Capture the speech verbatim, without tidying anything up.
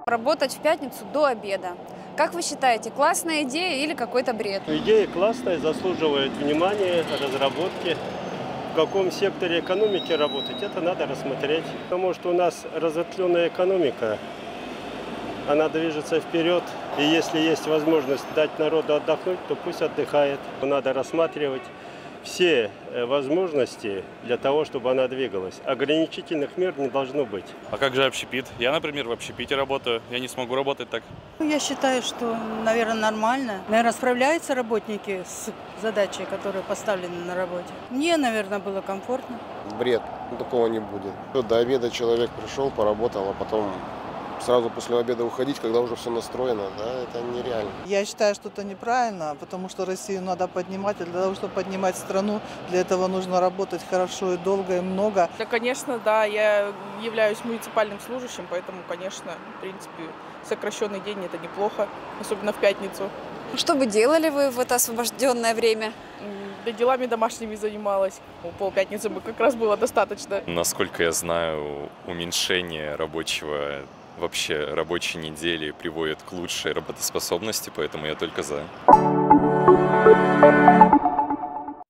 Работать в пятницу до обеда. Как вы считаете, классная идея или какой-то бред? Идея классная, заслуживает внимания, разработки. В каком секторе экономики работать, это надо рассмотреть. Потому что у нас разветвленная экономика, она движется вперед. И если есть возможность дать народу отдохнуть, то пусть отдыхает. Надо рассматривать все возможности для того, чтобы она двигалась. Ограничительных мер не должно быть. А как же общепит? Я, например, в общепите работаю. Я не смогу работать так. Я считаю, что, наверное, нормально. Наверное, справляются работники с задачей, которая поставлена на работе. Мне, наверное, было комфортно. Бред. Такого не будет. До обеда человек пришел, поработал, а потом сразу после обеда уходить, когда уже все настроено, да, это нереально. Я считаю, что это неправильно, потому что Россию надо поднимать, и для того, чтобы поднимать страну, для этого нужно работать хорошо и долго, и много. Да, конечно, да, я являюсь муниципальным служащим, поэтому, конечно, в принципе, сокращенный день – это неплохо, особенно в пятницу. Что бы делали вы в это освобожденное время? Да, делами домашними занималась. Полпятницы бы как раз было достаточно. Насколько я знаю, уменьшение рабочего вообще рабочей недели приводит к лучшей работоспособности, поэтому я только за.